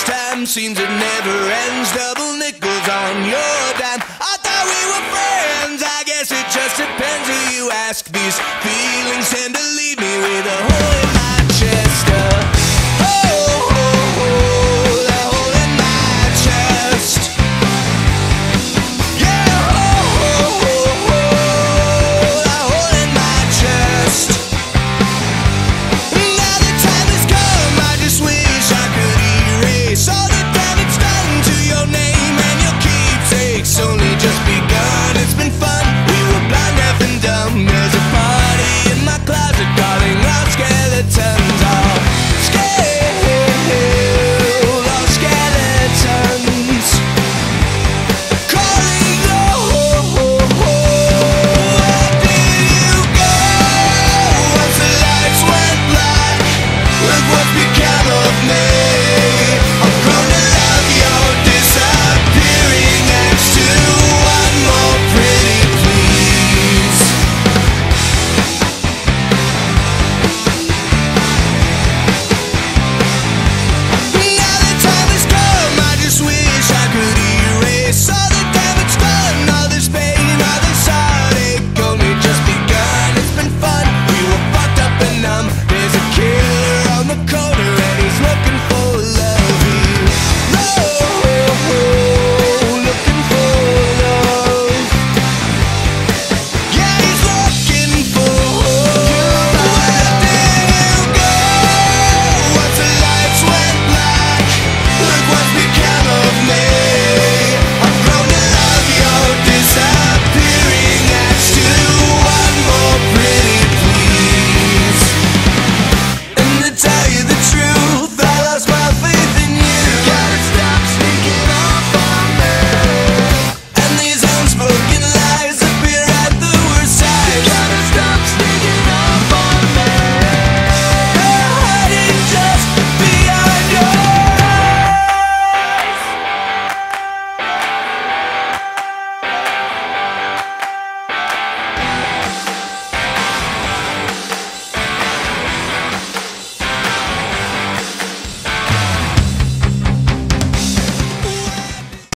this time seems it never ends. Double nickels on your dime. I thought we were friends. I guess it just depends who you ask. These feelings tend to